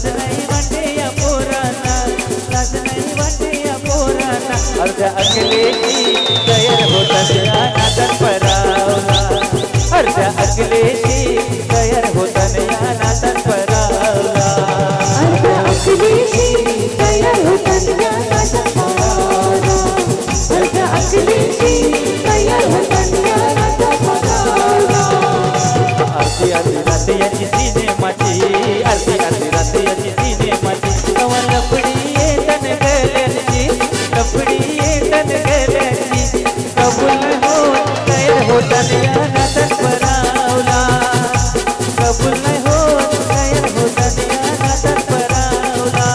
लाज नाही वाटे या पोरांना, लाज नाही वाटे या पोरांना. अर्ध्या अकलेची तयार होताना नादात परावला, अर्ध्या अकलेची तयार होताना नादात परावला, अर्ध्या अकलेची तयार होताना नादात परावला, अर्ध्या अकलेची तयार होताना नादात परावला. अर्धी अर्धी रात याची सिनेमाची, अर्धी अर्धी रात याची सिनेमाची. कवा लपडी येतन गेल्याची, लपडी येतन गेल्याची. कबूल होत तयार होताना नादात परावला, कबूल नाही होत तयार होताना नादात परावला.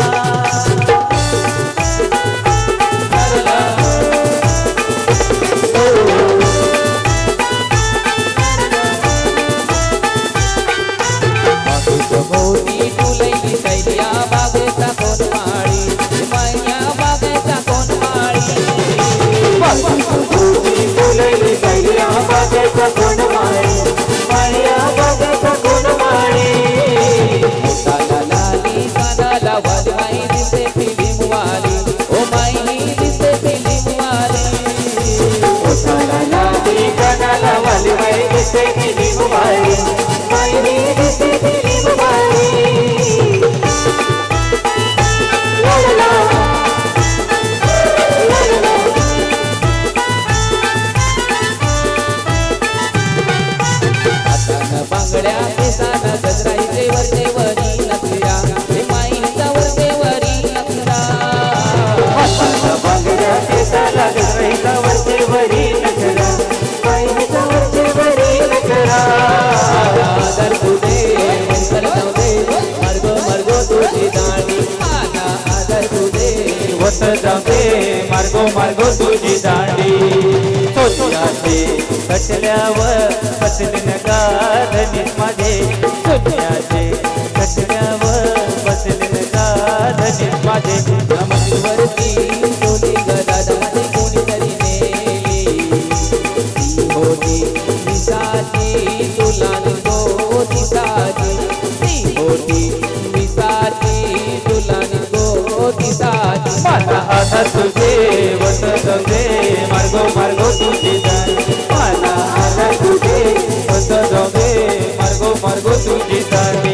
मोठी फुलई कैल्या बागेचा कोण माळी, माया बागेचा कोण माळी. मोठी फुलई कैल्या बागेचा कोण माळी, माया बागेचा कोण माळी. काला लाली कानाला वाली माई दिसते फिल्म वाली, ओ माई दिसते फिल्म वाली. काला लाली कानाला वाली माई दिसते फिल्म वाली, माई दिसते फिल्म वाली. हातानं बांगड्या केसानं गजराईचे वरचे वरी नखरा, हे माईचा वरचे वरी नखरा. हातानं बांगड्या केसाला गजराईचा वरचे वरी नखरा, माईचा वरचे वरी नखरा. आदर तुझे मंगल जाऊ दे, मार्गो मार्गो तुझी दाणी. आदर तुझे वत जाते मार्गो मार्गो तुझी दांडी. सोन्याचे कटल्यावर बसले गाधनीत माझे, सोन्याचे कटल्यावर बसले गाधनीत माझे. नमस्वरती सोनी गदादाची कोणीतरी नेली, ती होती विसाची तुला गो दिसाची, ती होती विसाची तुला गो दिसाची. माझा आधार तुझे वत जाते मार्गो मार्गो तुझी दांडी. माझा आधार तुझे वत जाते मार्गो मार्गो तुझी दांडी.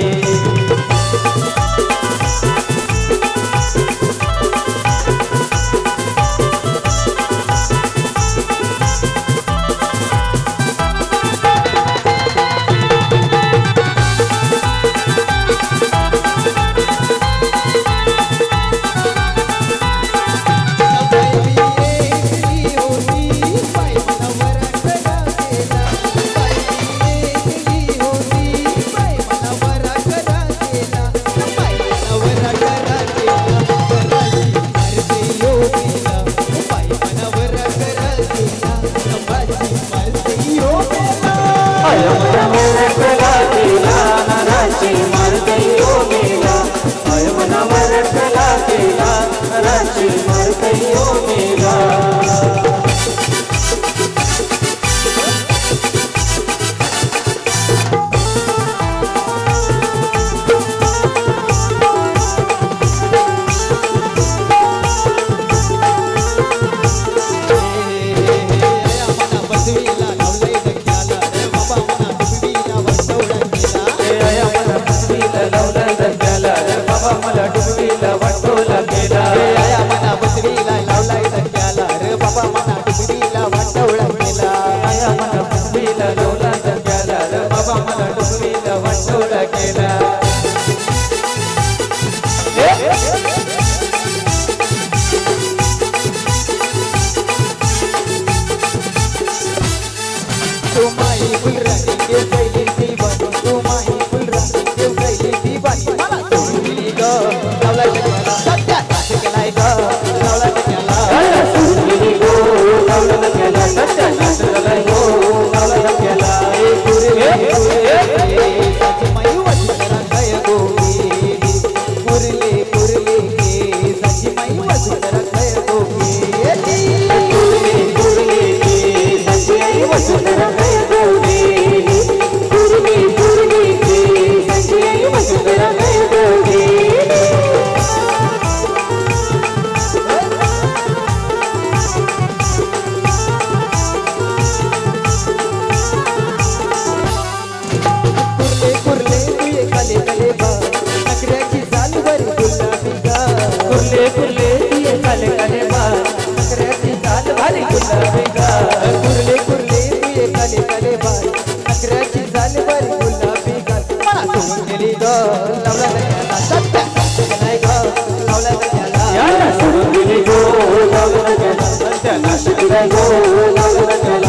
लावला गड्याला सत्या नाही ग लावला गड्याला याला सोडून दिली गो लावला त्याला सत्यानाश केला गो लावला त्याला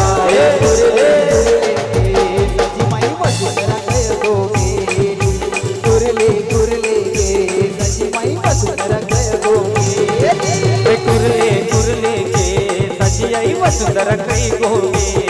सजी माई वसुंधरा गय गोगे कुरले कुरले गे सजी माई वसुंधरा गय गोगे कुरले कुरले गे सजी आई वसुंधरा कई गोगे